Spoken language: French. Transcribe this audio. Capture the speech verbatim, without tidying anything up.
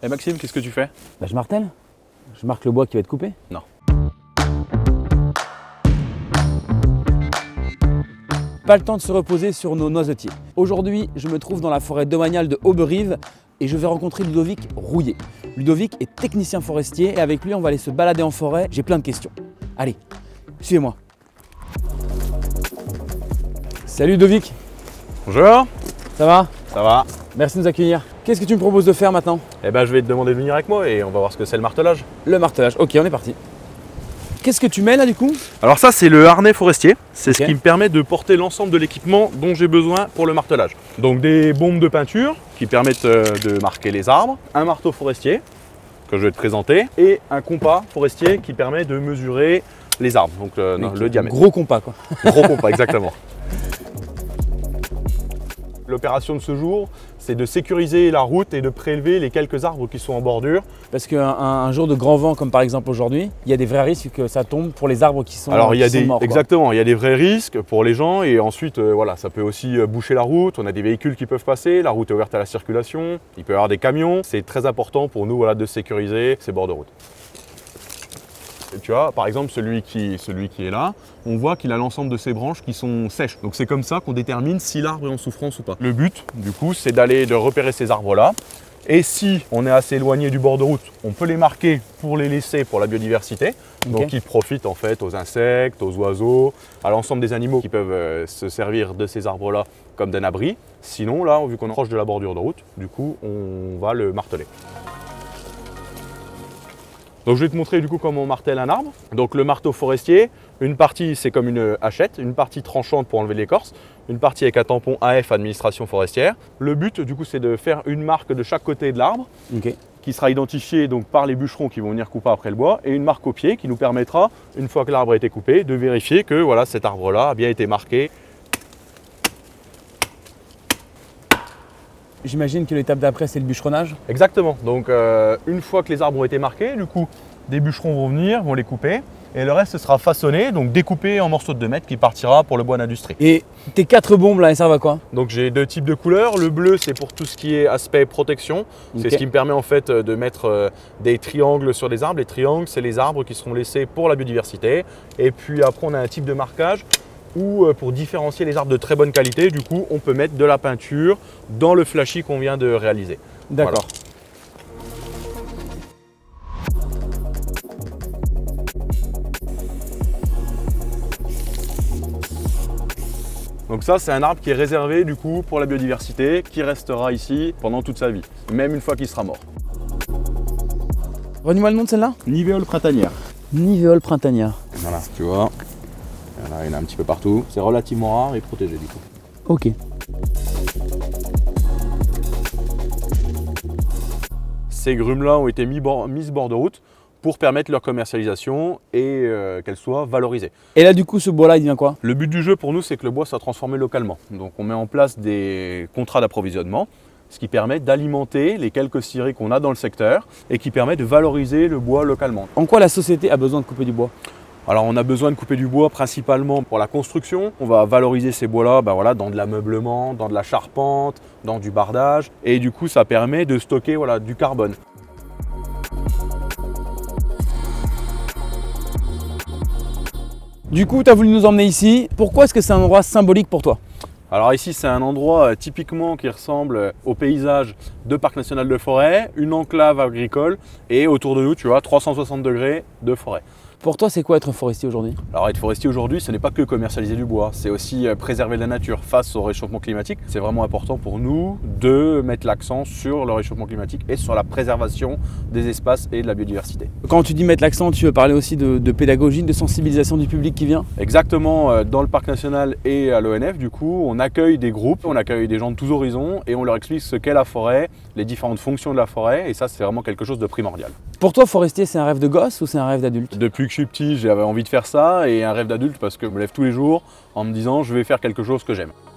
Et Maxime, qu'est-ce que tu fais? Bah, je martèle. Je marque le bois qui va être coupé. Non. Pas le temps de se reposer sur nos noisetiers. Aujourd'hui, je me trouve dans la forêt domaniale de Auberive et je vais rencontrer Ludovic Rouillet. Ludovic est technicien forestier et avec lui, on va aller se balader en forêt. J'ai plein de questions. Allez, suivez-moi. Salut Ludovic. Bonjour. Ça va? Ça va? Merci de nous accueillir. Qu'est-ce que tu me proposes de faire maintenant? Eh ben, je vais te demander de venir avec moi et on va voir ce que c'est le martelage. Le martelage. Ok, on est parti. Qu'est-ce que tu mets là du coup? Alors ça, c'est le harnais forestier. C'est Ok. ce qui me permet de porter l'ensemble de l'équipement dont j'ai besoin pour le martelage. Donc des bombes de peinture qui permettent euh, de marquer les arbres, un marteau forestier que je vais te présenter et un compas forestier qui permet de mesurer les arbres, donc euh, non, Mec, le diamètre. Gros compas quoi. Gros compas, exactement. L'opération de ce jour, c'est de sécuriser la route et de prélever les quelques arbres qui sont en bordure. Parce qu'un un, un jour de grand vent comme par exemple aujourd'hui, il y a des vrais risques que ça tombe pour les arbres qui sont, Alors il y a qui sont des morts. Quoi. exactement, il y a des vrais risques pour les gens et ensuite euh, voilà, ça peut aussi euh, boucher la route. On a des véhicules qui peuvent passer, la route est ouverte à la circulation, il peut y avoir des camions. C'est très important pour nous voilà, de sécuriser ces bords de route. Et tu vois, par exemple, celui qui, celui qui est là, on voit qu'il a l'ensemble de ses branches qui sont sèches. Donc c'est comme ça qu'on détermine si l'arbre est en souffrance ou pas. Le but, du coup, c'est d'aller de repérer ces arbres-là. Et si on est assez éloigné du bord de route, on peut les marquer pour les laisser pour la biodiversité. Okay. Donc ils profitent en fait aux insectes, aux oiseaux, à l'ensemble des animaux qui peuvent euh, se servir de ces arbres-là comme d'un abri. Sinon, là, vu qu'on est proche de la bordure de route, du coup, on va le marteler. Donc je vais te montrer du coup comment on martèle un arbre. Donc le marteau forestier, une partie c'est comme une hachette, une partie tranchante pour enlever l'écorce, une partie avec un tampon A F administration forestière. Le but du coup c'est de faire une marque de chaque côté de l'arbre Okay. qui sera identifiée donc par les bûcherons qui vont venir couper après le bois et une marque au pied qui nous permettra, une fois que l'arbre a été coupé, de vérifier que voilà, cet arbre-là a bien été marqué. J'imagine que l'étape d'après c'est le bûcheronnage. Exactement, donc euh, une fois que les arbres ont été marqués, du coup des bûcherons vont venir, vont les couper et le reste sera façonné, donc découpé en morceaux de deux mètres qui partira pour le bois d'industrie. Et tes quatre bombes là, elles servent à quoi? Donc j'ai deux types de couleurs, le bleu c'est pour tout ce qui est aspect protection, c'est Okay. ce qui me permet en fait de mettre euh, des triangles sur les arbres. Les triangles c'est les arbres qui seront laissés pour la biodiversité et puis après on a un type de marquage où pour différencier les arbres de très bonne qualité, du coup on peut mettre de la peinture dans le flashy qu'on vient de réaliser. D'accord. Donc ça c'est un arbre qui est réservé du coup pour la biodiversité, qui restera ici pendant toute sa vie, même une fois qu'il sera mort. Redis-moi le nom de celle-là? Nivéole printanière. Nivéole printanière. Voilà, tu vois, il y en a, il y en a un petit peu partout. C'est relativement rare et protégé du coup. Ok. Ces grumes-là ont été mis bord, mises bord de route pour permettre leur commercialisation et euh, qu'elles soient valorisées. Et là du coup ce bois-là il devient quoi? Le but du jeu pour nous c'est que le bois soit transformé localement. Donc on met en place des contrats d'approvisionnement, ce qui permet d'alimenter les quelques scieries qu'on a dans le secteur et qui permet de valoriser le bois localement. En quoi la société a besoin de couper du bois? Alors on a besoin de couper du bois principalement pour la construction. On va valoriser ces bois-là ben voilà, dans de l'ameublement, dans de la charpente, dans du bardage. Et du coup ça permet de stocker voilà, du carbone. Du coup tu as voulu nous emmener ici. Pourquoi est-ce que c'est un endroit symbolique pour toi? Alors ici c'est un endroit euh, typiquement qui ressemble au paysage de Parc National de Forêt, une enclave agricole et autour de nous tu vois trois cent soixante degrés de forêt. Pour toi c'est quoi être forestier aujourd'hui? Alors être forestier aujourd'hui ce n'est pas que commercialiser du bois, c'est aussi préserver la nature face au réchauffement climatique. C'est vraiment important pour nous de mettre l'accent sur le réchauffement climatique et sur la préservation des espaces et de la biodiversité. Quand tu dis mettre l'accent, tu veux parler aussi de, de pédagogie, de sensibilisation du public qui vient? Exactement, dans le Parc National et à l'O N F du coup on accueille des groupes, on accueille des gens de tous horizons et on leur explique ce qu'est la forêt, les différentes fonctions de la forêt et ça c'est vraiment quelque chose de primordial. Pour toi forestier c'est un rêve de gosse ou c'est un rêve d'adulte? Depuis que je suis petit j'avais envie de faire ça et un rêve d'adulte parce que je me lève tous les jours en me disant je vais faire quelque chose que j'aime.